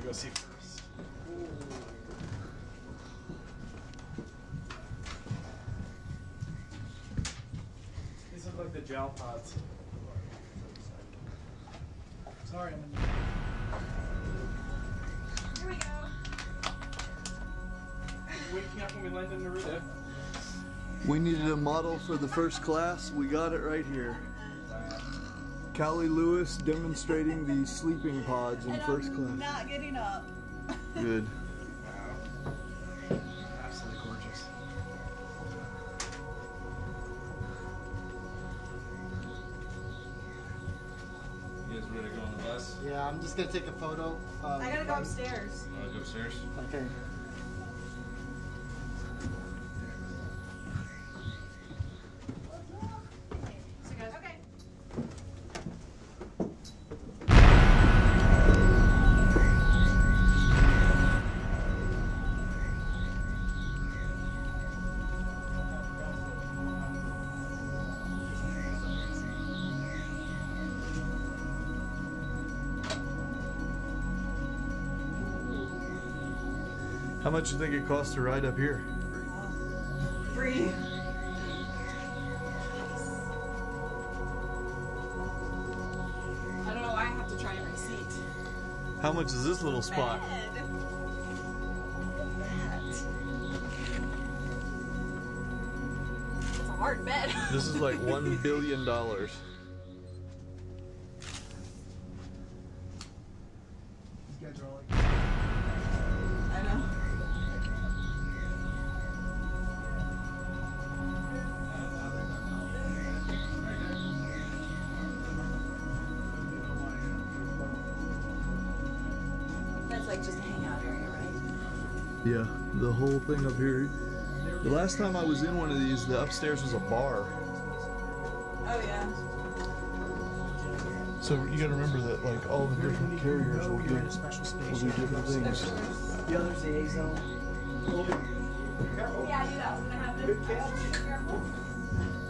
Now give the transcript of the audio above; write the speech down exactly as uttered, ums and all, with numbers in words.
go see first. These look like the gel pods. Sorry, I'm in the... Here we go. Waking up when we land in Narita. We needed a model for the first class. We got it right here. Callie Lewis demonstrating the sleeping pods in and first I'm class. not getting up. Good. Wow. Absolutely gorgeous. You guys ready to go on the bus? Yeah, I'm just gonna take a photo. Um, I gotta go upstairs. You wanna go upstairs? Okay. So guys, okay. How much do you think it costs to ride up here? Free. I don't know why I have to try every seat. How much is this little spot? Bed. That. It's a hard bed. This is like one billion dollars. These guys are all like... I know. That's like just a hangout area, right? Yeah, the whole thing up here. The last time I was in one of these, the upstairs was a bar. Oh yeah. So you gotta remember that like all the different carriers will do, You're in a special will do station. different things. The other's the A zone. Yeah, I knew that was gonna happen. Good catch. Careful.